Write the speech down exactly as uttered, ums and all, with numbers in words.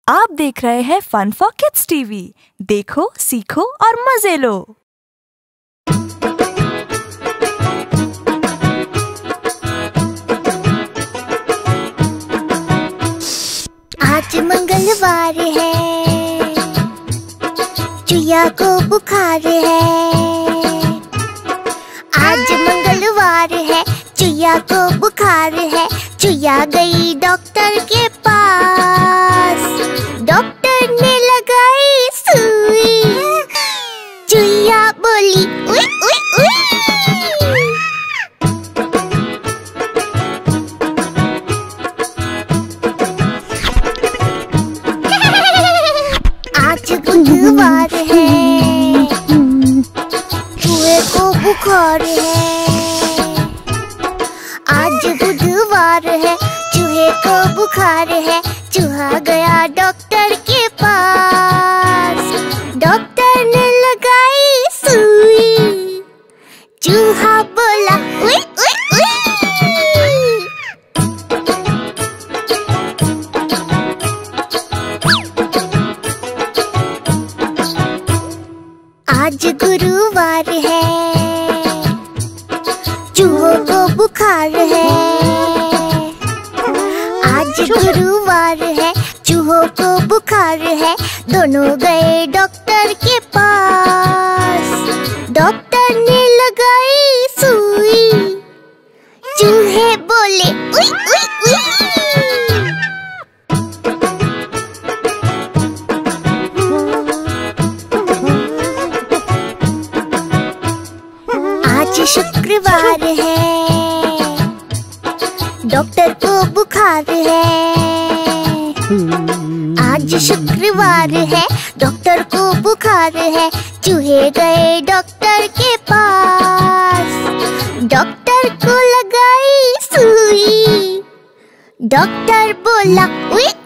आप देख रहे हैं फन फॉर किड्स टीवी। देखो, सीखो और मजे लो। आज मंगलवार है, चुया को बुखार है। आज मंगलवार है, चुया को बुखार है। चुया गई डॉक्टर के पास, डॉक्टर ने लगाई सुई। चुया बोली उई उई उई। आज बुधवार है, चूहे को बुखार है। आज बुधवार है, चूहे को बुखार है। चूहा गया डॉक्टर के पास, डॉक्टर ने लगाई सुई। चूहा बोला उई उई उई। आज गुरुवार है, चूहों को बुखार है। आज गुरुवार है, चूहों को बुखार है। दोनों गए डॉक्टर के पास, डॉक्टर ने लगाई सुई। चूहे बोले उई उई उई। आज शुक्रवार है, डॉक्टर को बुखार है। आज शुक्रवार है, डॉक्टर को बुखार है। चूहे गए डॉक्टर के पास, डॉक्टर को लगाई सुई। डॉक्टर बोला उई